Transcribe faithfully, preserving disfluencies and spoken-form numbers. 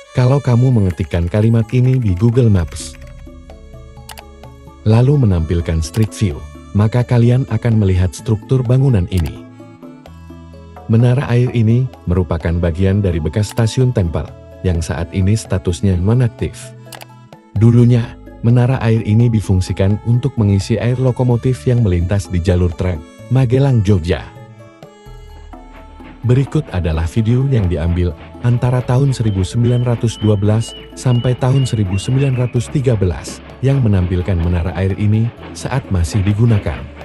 Kalau kamu mengetikkan kalimat ini di Google Maps, lalu menampilkan Street View, maka kalian akan melihat struktur bangunan ini. Menara air ini merupakan bagian dari bekas stasiun Tempel, yang saat ini statusnya nonaktif. Dulunya, menara air ini difungsikan untuk mengisi air lokomotif yang melintas di jalur tram Magelang, Jogja. Berikut adalah video yang diambil antara tahun seribu sembilan ratus dua belas sampai tahun seribu sembilan ratus tiga belas yang menampilkan menara air ini saat masih digunakan.